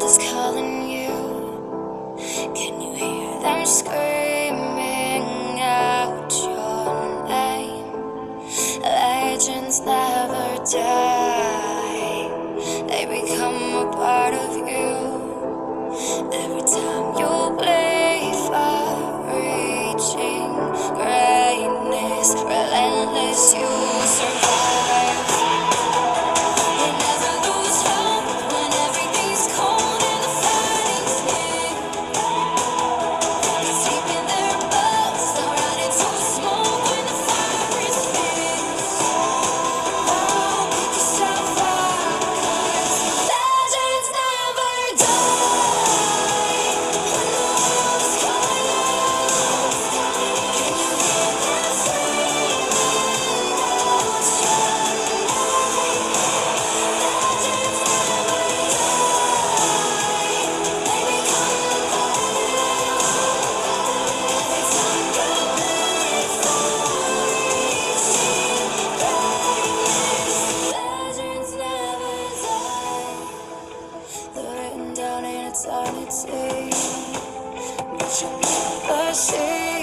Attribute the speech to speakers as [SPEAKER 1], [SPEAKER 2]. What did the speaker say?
[SPEAKER 1] is calling you. Can you hear them screaming out your name? Legends never die, they become a part of you. Every time you play for reaching greatness, relentless, you survive. You never lose hope when everything's cold and the fighting's near. It's deep in their bones, they'll run into smoke when the fire is fierce. Oh, pick yourself up, 'cause legends never die. When the world is calling out, can you hear them screaming out your name? Legends never die, they become a part of you. Every time you play for reaching greatness, legends never die. They're written down in eternity, but you'll never see.